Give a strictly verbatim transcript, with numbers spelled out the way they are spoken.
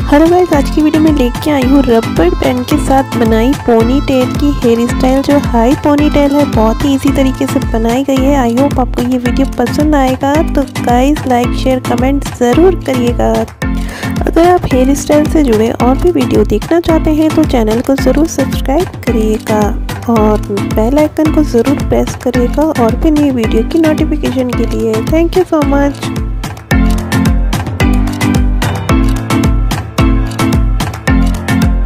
Hello guys, आज की video में लेके आई हूँ रबड़ बैंड के साथ बनाई पोनी टेल की हेयर स्टाइल। जो हाई पोनी टेल है बहुत ही इजी तरीके से बनाई गई है। आई होप आपको ये वीडियो पसंद आएगा। तो गाइस लाइक शेयर कमेंट ज़रूर करिएगा। अगर आप हेयर स्टाइल से जुड़े और भी वीडियो देखना चाहते हैं तो चैनल को ज़रूर सब्सक्राइब करिएगा और बेल आइकन को ज़रूर प्रेस करिएगा और भी नई वीडियो की नोटिफिकेशन के लिए। Thank you so much.